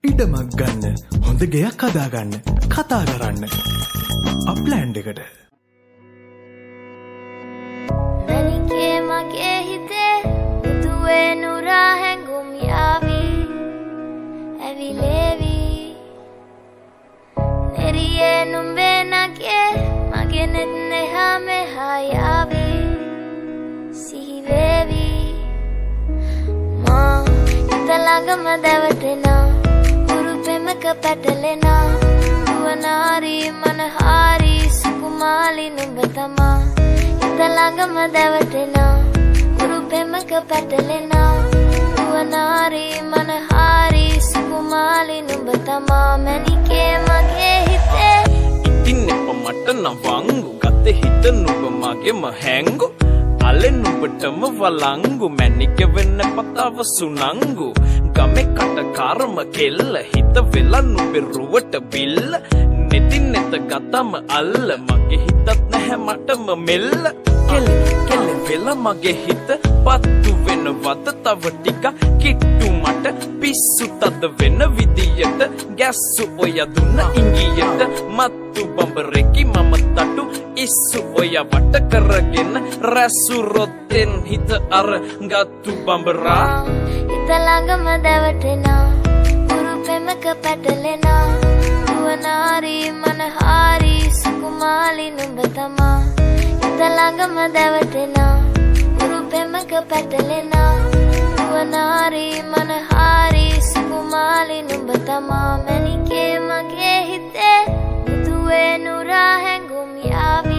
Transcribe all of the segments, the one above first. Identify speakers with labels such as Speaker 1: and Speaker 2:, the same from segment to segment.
Speaker 1: ඉඩමක් ගන්න, හොඳ ගෙයක් හදාගන්න, කතා කරන්න. අප්ලෑන්ඩ් එකට.
Speaker 2: මනිකේ මගේ හිතේ මුතුවේ නුරා හැඟුම් යාවි ඇවිලේවි නෙරියේ නුඹේ නගේ මගේ නෙත් නෙහා මෙහා යාවි සිහිවේවි මා හිත ළඟම දැවටෙනා උරුපෙමක පැටලෙනා නුවනාරි මනහාරි සුකුමාලි නුඹ තමා හිත ළඟම දැවටෙනා උරුපෙමක පැටලෙනා නුවනාරි මනහාරි සුකුමාලි නුඹ තමා මැනිකේ මගේ හිතේ
Speaker 3: ඉතින් එප මට නවංගු ගත හිත නුඹ මගේම හැංගු අලෙ නුඹටම වලංගු මැනික වෙන්න පතාව සුනංගු ගමේ කටකාරම කෙල්ල හිත වෙලා නුඹේ රුවට බිල්ල නෙතින් නෙත ගතම අල්ල මගේ හිතත් නැහැ මටම මෙල්ල කෙල කෙල වෙලා මගේ හිත පත්තු වෙනවද තව ටික කිට්ටු මට පිස්සු තද වෙන විදියට ගැස්සු ඔය දුන්න ඉංගියට මත්තු බඹරෙකි මම තටු ඉස්සු ඔය වට කරගෙන රැසු රොත්තෙන් හිත අර ගත්තු බඹරා
Speaker 2: හිත ළඟම දැවටෙනා උරුපෙමක පැටලෙනා නුවනාරි මනහාරි සුකුමාලි නුඹ තමා හිත ළඟම දැවටෙනා උරුපෙමක පැටලෙනා නුවනාරි මනහාරි සුකුමාලි නුඹ තමා මැනිකේ මගේ හිතේ මුතුවේ නුරා හැඟුම් යාවි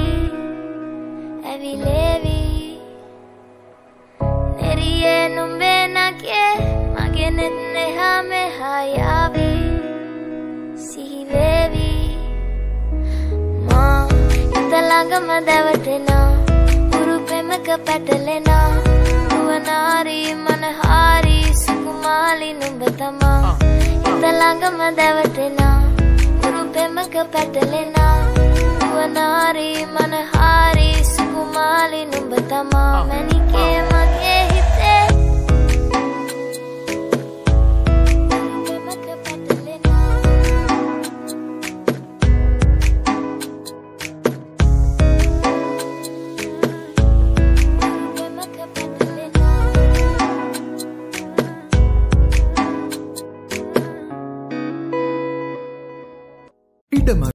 Speaker 2: ඇවිලේවි නෙරියේ නුඹේ නගේ මගේ නෙත් නෙහා මෙහා යාවි සිහිවේවි මා හිත ළඟම දැවටෙනා උරුපෙමක පැටලෙනා නුවනාරි මනහාරි සුකුමාලි නුඹ තමා හිත ළඟම දැවටෙනා උරුපෙමක පැටලෙනා නුවනාරි මනහාරි සුකුමාලි නුඹ තමා මැනිකේ